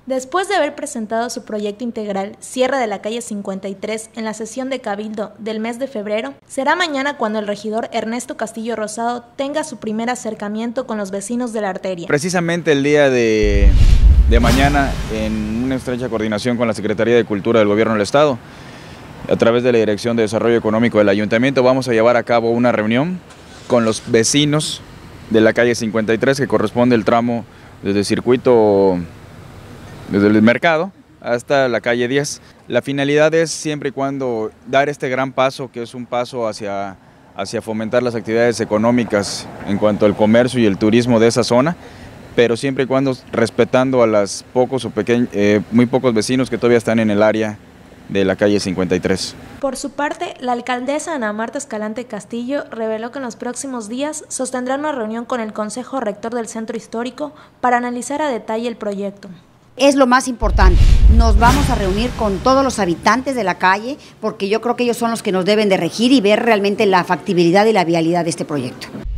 Después de haber presentado su proyecto integral, cierre de la calle 53 en la sesión de Cabildo del mes de febrero, será mañana cuando el regidor Ernesto Castillo Rosado tenga su primer acercamiento con los vecinos de la arteria. Precisamente el día de mañana, en una estrecha coordinación con la Secretaría de Cultura del Gobierno del Estado, a través de la Dirección de Desarrollo Económico del Ayuntamiento, vamos a llevar a cabo una reunión con los vecinos de la calle 53, que corresponde el tramo desde el circuito, desde el mercado hasta la calle 10. La finalidad es siempre y cuando dar este gran paso, que es un paso hacia fomentar las actividades económicas en cuanto al comercio y el turismo de esa zona, pero siempre y cuando respetando a los muy pocos vecinos que todavía están en el área de la calle 53. Por su parte, la alcaldesa Ana Marta Escalante Castillo reveló que en los próximos días sostendrá una reunión con el Consejo Rector del Centro Histórico para analizar a detalle el proyecto. Es lo más importante, nos vamos a reunir con todos los habitantes de la calle porque yo creo que ellos son los que nos deben de regir y ver realmente la factibilidad y la vialidad de este proyecto.